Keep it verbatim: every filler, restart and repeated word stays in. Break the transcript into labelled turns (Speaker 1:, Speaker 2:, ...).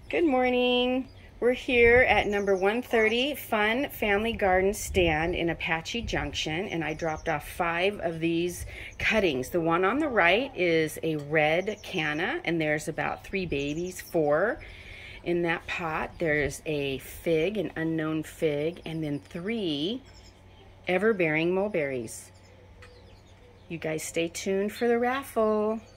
Speaker 1: Good morning. We're here at number one thirty Fun Family Garden Stand in Apache Junction, and I dropped off five of these cuttings. The one on the right is a red canna, and there's about three babies, four in that pot. There's a fig, an unknown fig, and then three everbearing mulberries. You guys stay tuned for the raffle.